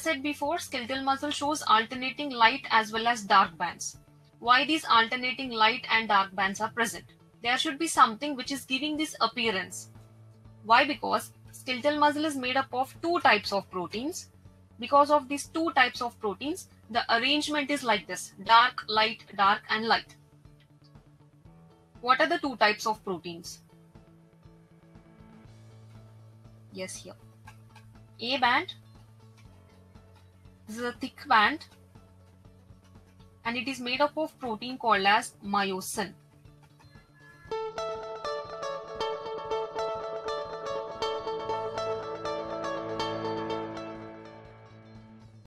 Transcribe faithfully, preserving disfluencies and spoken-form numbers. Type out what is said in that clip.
said before, skeletal muscle shows alternating light as well as dark bands. Why these alternating light and dark bands are present? There should be something which is giving this appearance. Why? Because skeletal muscle is made up of two types of proteins. Because of these two types of proteins, the arrangement is like this: dark, light, dark, and light. What are the two types of proteins? Yes, here. A band. This is a thick band, and it is made up of protein called as myosin.